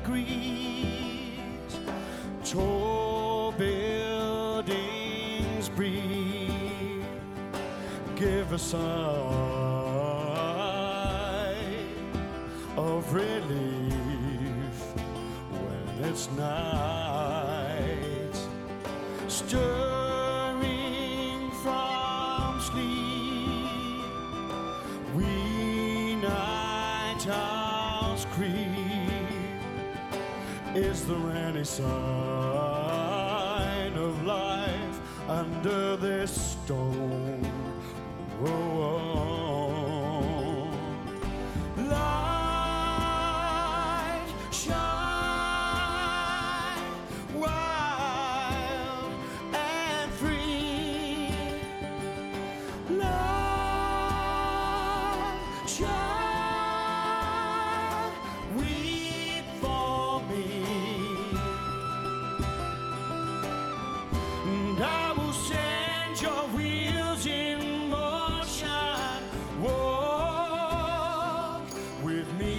degrees, tall buildings breathe, give a sigh of relief when it's night, stirring from sleep, we night owls creep, is there any sign of life under this stone? Light, shine, wild and free. Love, child, weep for me, and I will send your wheels in motion. Walk with me.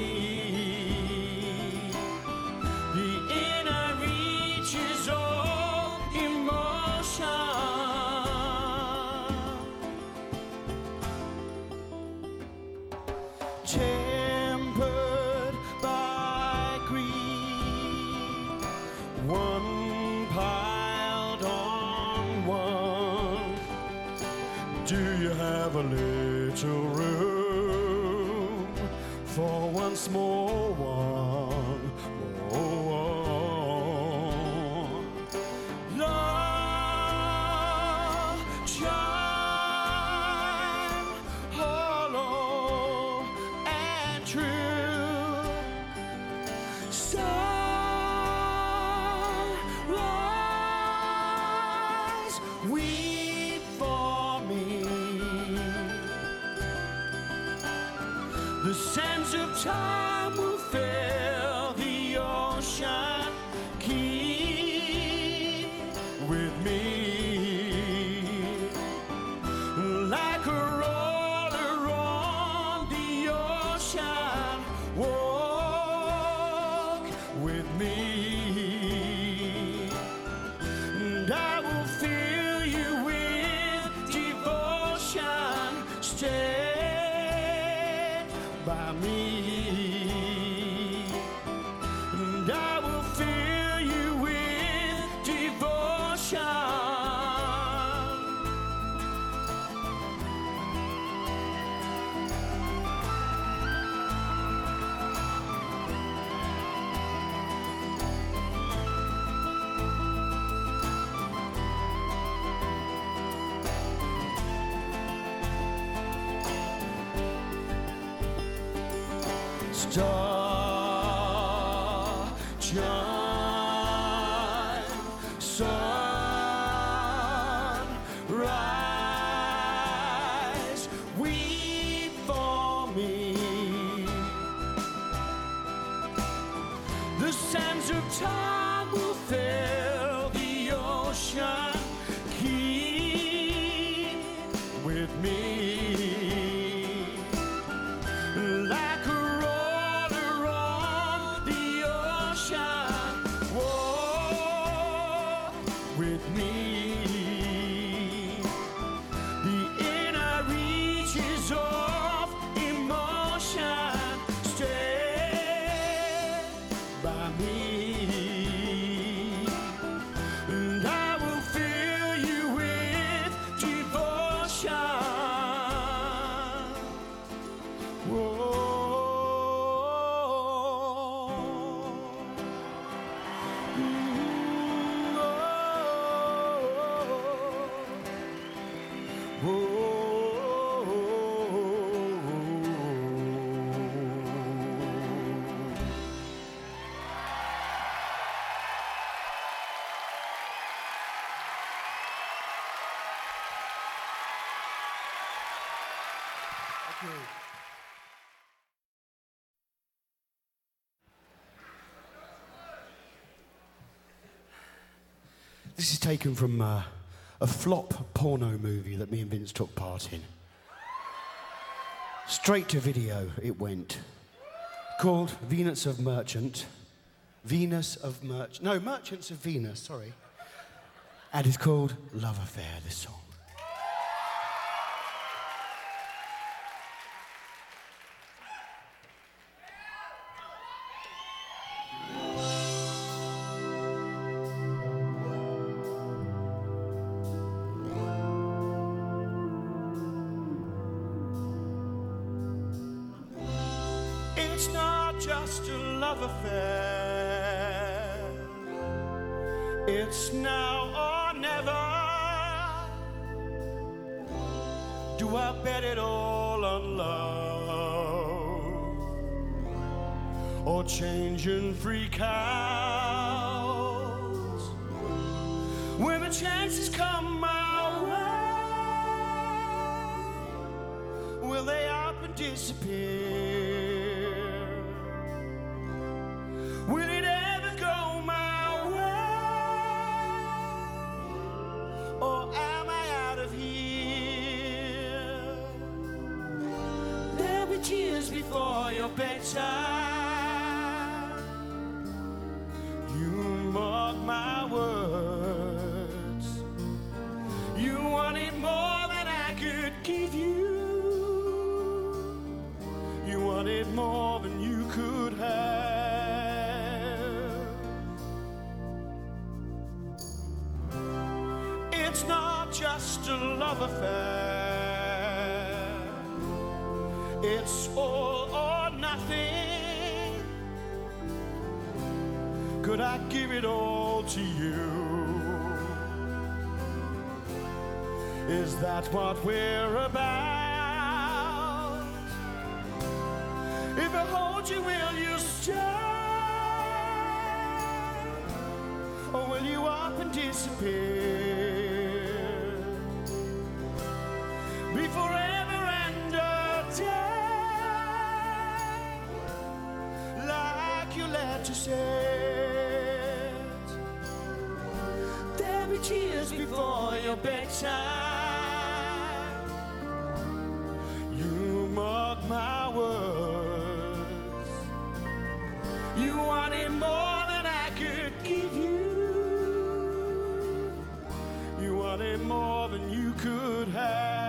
The inner reaches of emotion. Tempered by greed, one piled on one. Do you have a little room for one small one? Love, chime, hollow and true. Sunrise, weep for me. The sands of time will fill the ocean. Keep with me, like a roller on the ocean. Walk with me, and I will fill you with devotion. Stay by me, and I will fill you with devotion. Star, chime, sunrise, weep for me. The sands of time will fill the ocean. Keep with me, like a roller on the ocean. Walk with me. The inner reaches of emotion. Stay by me, and I will fill you with devotion. This is taken from a flop porno movie that me and Vince took part in. Straight to video it went. Called Venus of Merchant, Merchants of Venus, sorry. And it's called Love Affair, this song. It's not just a love affair. It's now or never. Do I bet it all on love, or changing free cows? When the chances come my way, will they up and disappear? Will it ever go my way, or am I out of here? There'll be tears before your bedtime. You mark my words. You wanted more than I could give you. You wanted more than you could have. It's not just a love affair. It's all or nothing. Could I give it all to you? Is that what we're about? If I hold you, will you stay? Or will you up and disappear? Be forever and a day, like your letter said. There'll be tears before your bedtime. You mark my words. You wanted more than I could give you. You wanted more than you could have.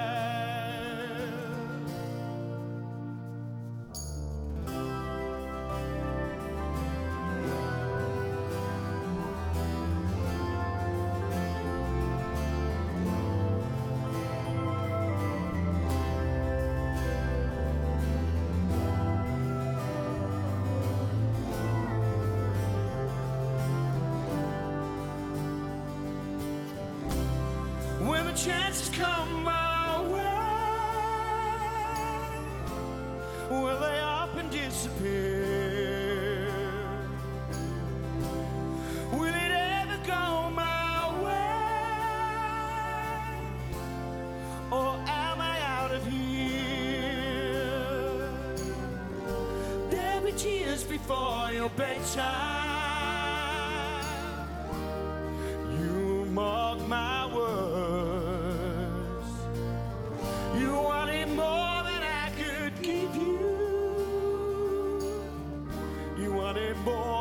When the chances come my way, will they up and disappear? Will it ever go my way, or am I out of here? There'll be tears before your bedtime. You mark my words. You wanted more than I could give you. You wanted more